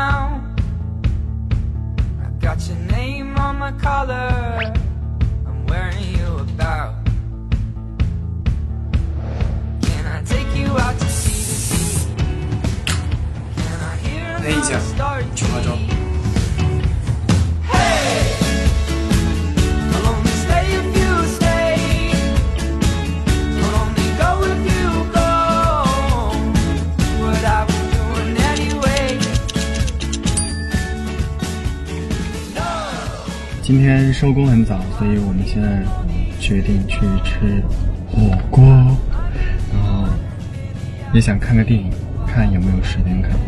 now. I got your name on my collar. I'm wearing you about. Can I take you out to see the sea? Can I hear another star beat? 今天收工很早，所以我们现在决定去吃火锅，然后也想看个电影，看有没有时间看。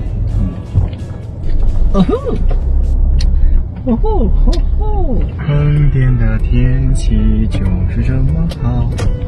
哦吼，哦吼，哦吼！横店的天气就是这么好。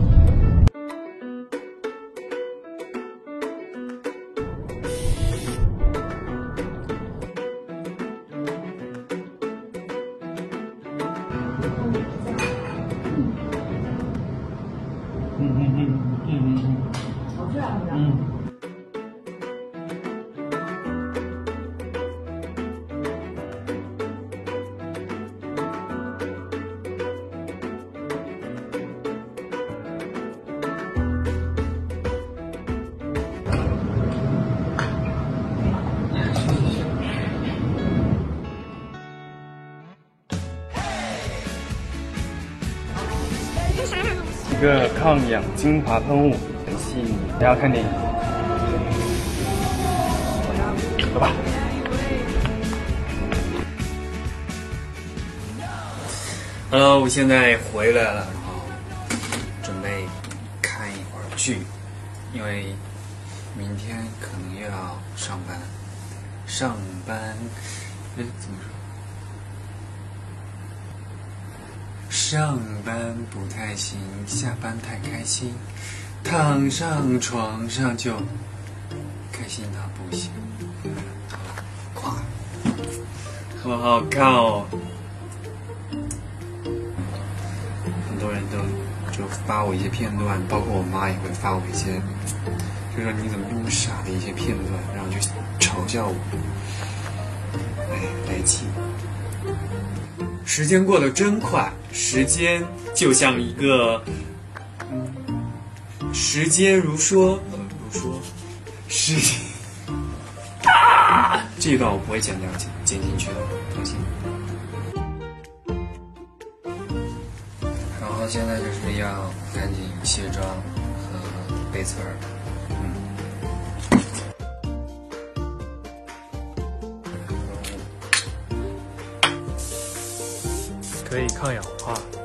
一个抗氧精华喷雾，很细腻。不要看电影，走吧。Hello， 我现在回来了，然后准备看一会儿剧，因为明天可能又要上班。怎么说？上班不太行，下班太开心，躺上床上就开心到不行。夸，好好看哦！很多人都就发我一些片段，包括我妈也会发我一些，就说你怎么这么傻的一些片段，然后就嘲笑我。来气。时间过得真快，时间就像一个，时间如说，时间，这一段我不会剪掉，剪进去的，放心。然后现在就是要赶紧卸妆和背词儿。可以抗氧化。